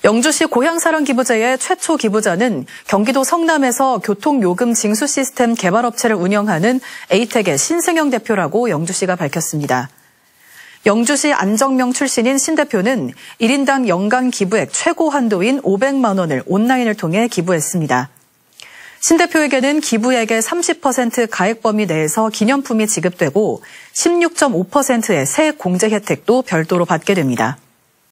영주시 고향사랑기부제의 최초 기부자는 경기도 성남에서 교통요금 징수 시스템 개발업체를 운영하는 에이텍의 신승영 대표라고 영주시가 밝혔습니다. 영주시 안정명 출신인 신 대표는 1인당 연간 기부액 최고 한도인 500만 원을 온라인을 통해 기부했습니다. 신 대표에게는 기부액의 30% 가액 범위 내에서 기념품이 지급되고 16.5%의 세액 공제 혜택도 별도로 받게 됩니다.